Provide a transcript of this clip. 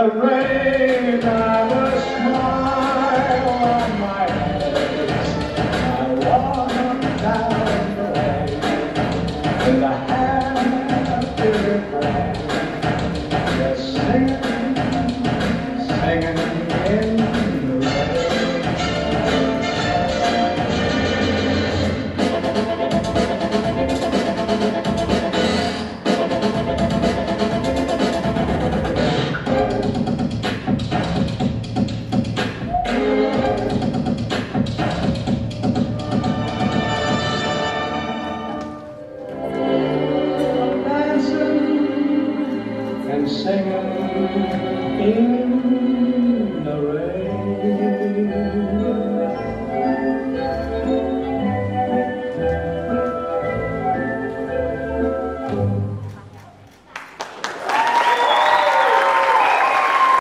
the rain have a smile on my face. I walk up down the lane with a happy refrain, just singing, singing in the rain. And singing in